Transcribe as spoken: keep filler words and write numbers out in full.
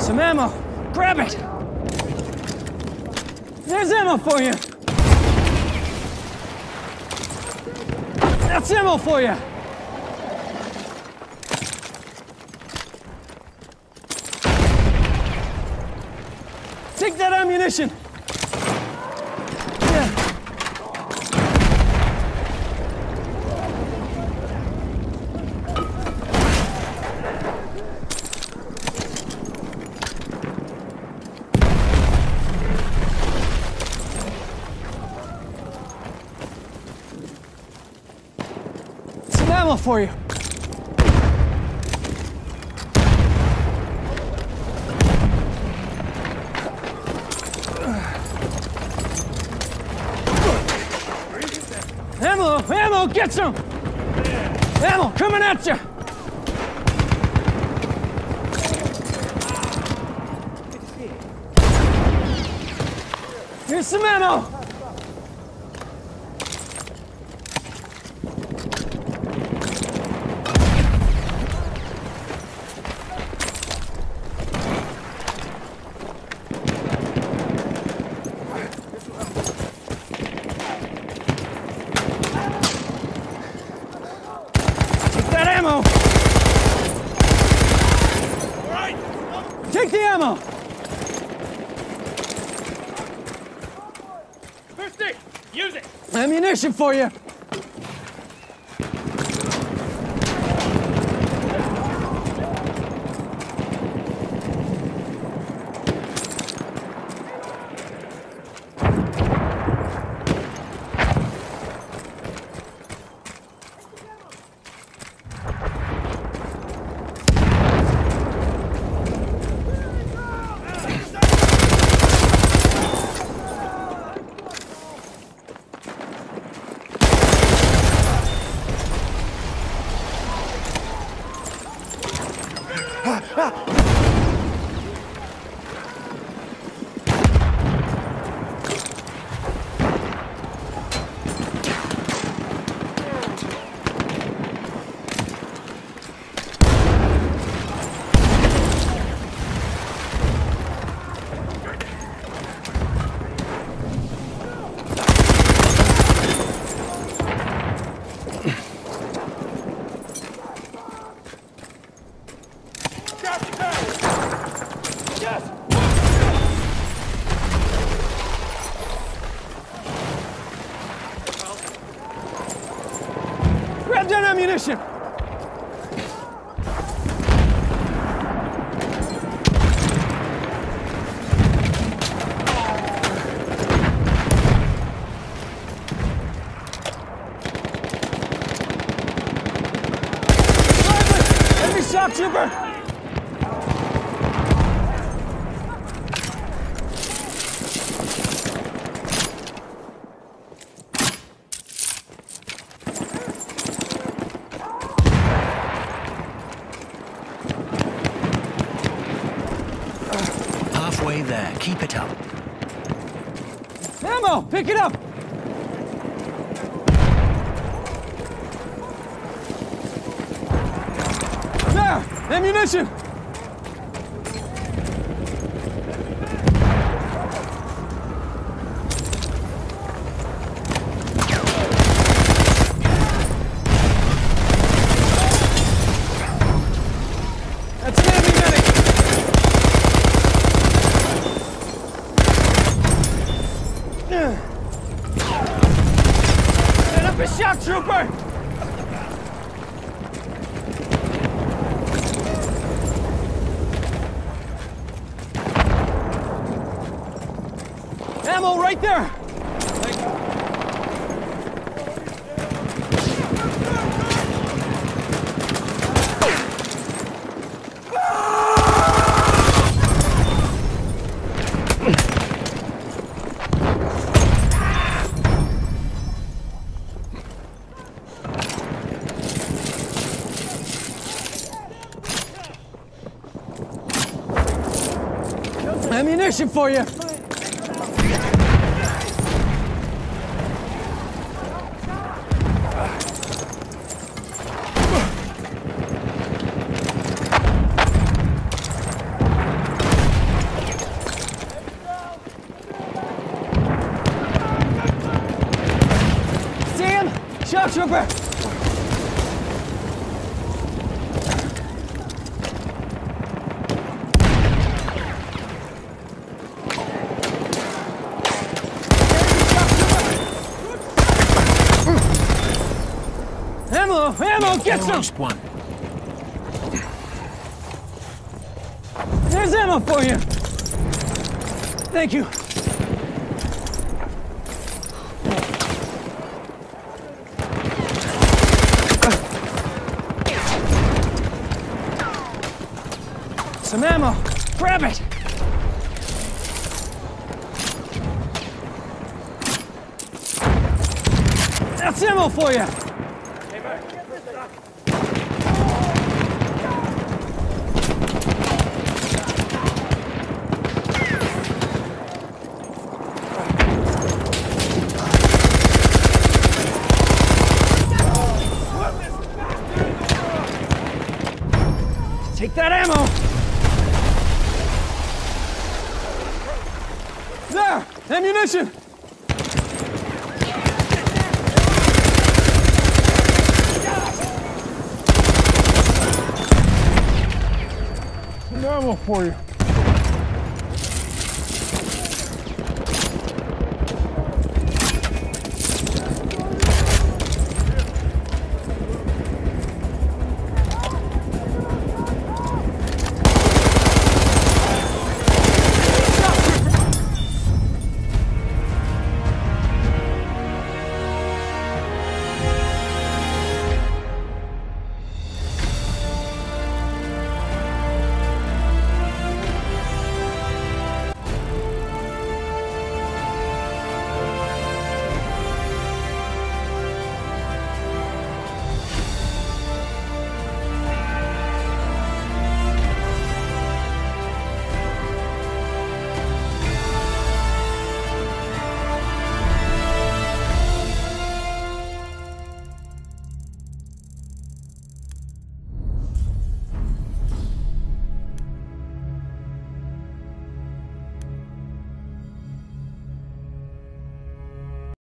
Some ammo. Grab it. There's ammo for you. That's ammo for you. Take that ammunition. Yeah. Some ammo for you. Ammo! Ammo! Get some! Ammo coming at you! Here's some ammo! Ammo! All right. Take the ammo! First aid! Use it! Ammunition for you! Grab that ammunition! Enemy shock trooper! Halfway there. Keep it up. Ammo! Pick it up! There! Ammunition! That's an enemy medic! Set up a shock trooper! Ammo right there! Ammunition for you! Trooper! Ammo! Ammo! Get some! Almost one. There's ammo for you! Thank you. Some ammo! Grab it! That's ammo for you! Take that ammo! There! Ammunition! Some ammo for you.